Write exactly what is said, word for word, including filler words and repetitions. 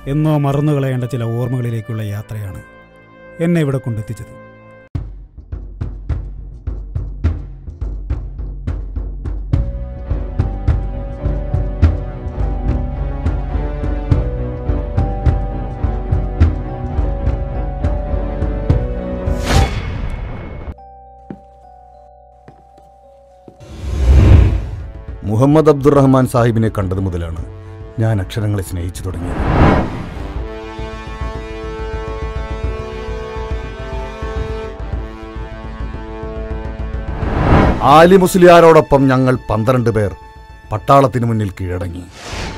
എന്നോ മറന്നുകളയേണ്ട ചില ഓർമ്മകളിലേക്കുള്ള യാത്രയാണ് എന്നെ ഇവിടെ കൊണ്ടെത്തിച്ചത്. മുഹമ്മദ് അബ്ദുറഹ്മാൻ സാഹിബിനെ കണ്ടതു മുതലാണ് ഞാൻ അക്ഷരങ്ങളെ സ്നേഹിച്ചു തുടങ്ങിയത്. ആലി മുസ്ലിയാരോടൊപ്പം ഞങ്ങൾ പന്ത്രണ്ട് പേർ പട്ടാളത്തിനു മുന്നിൽ കീഴടങ്ങി.